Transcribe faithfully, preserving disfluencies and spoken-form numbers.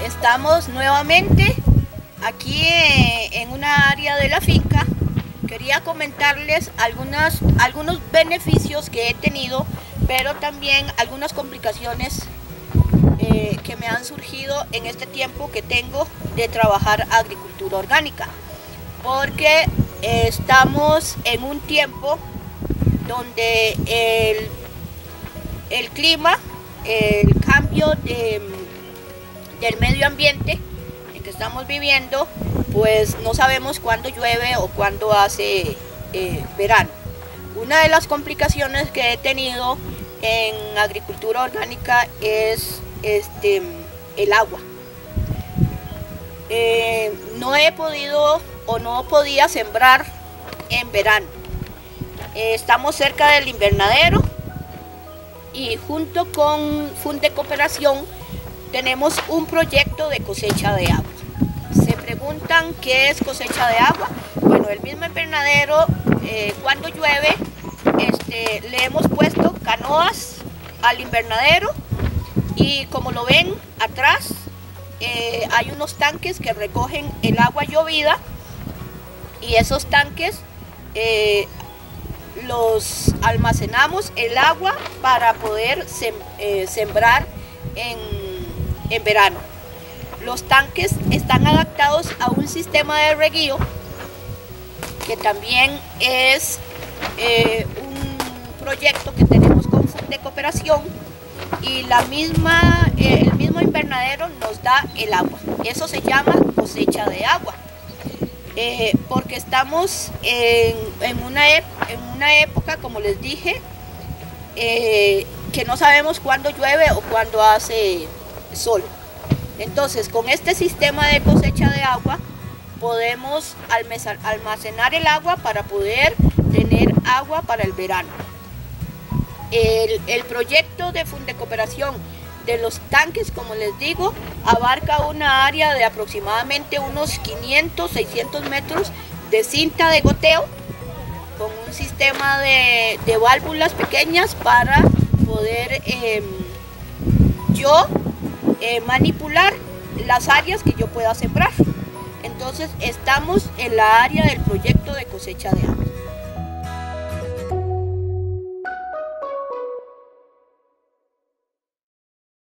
Estamos nuevamente aquí en una área de la finca. Quería comentarles algunas, algunos beneficios que he tenido, pero también algunas complicaciones eh, que me han surgido en este tiempo que tengo de trabajar agricultura orgánica, porque eh, estamos en un tiempo donde el, el clima, el cambio de, del medio ambiente en que estamos viviendo, pues no sabemos cuándo llueve o cuándo hace eh, verano. Una de las complicaciones que he tenido en agricultura orgánica es este, el agua. Eh, no he podido o no podía sembrar en verano. Eh, estamos cerca del invernadero y junto con Fundecooperación tenemos un proyecto de cosecha de agua. Se preguntan qué es cosecha de agua. Bueno, el mismo invernadero, eh, cuando llueve, este, le hemos puesto canoas al invernadero y como lo ven atrás, eh, hay unos tanques que recogen el agua llovida y esos tanques eh, los almacenamos el agua para poder sem, eh, sembrar en, en verano. Los tanques están adaptados a un sistema de reguío que también es eh, un proyecto que tenemos con Fundecooperación, y la misma, eh, el mismo invernadero nos da el agua. Eso se llama cosecha de agua. Eh, porque estamos en, en, una en una época, como les dije, eh, que no sabemos cuándo llueve o cuándo hace sol. Entonces, con este sistema de cosecha de agua, podemos almacenar el agua para poder tener agua para el verano. El, el proyecto de Fundecooperación de los tanques, como les digo, abarca una área de aproximadamente unos quinientos, seiscientos metros de cinta de goteo con un sistema de, de válvulas pequeñas para poder eh, yo eh, manipular las áreas que yo pueda sembrar. Entonces estamos en la área del proyecto de cosecha de agua.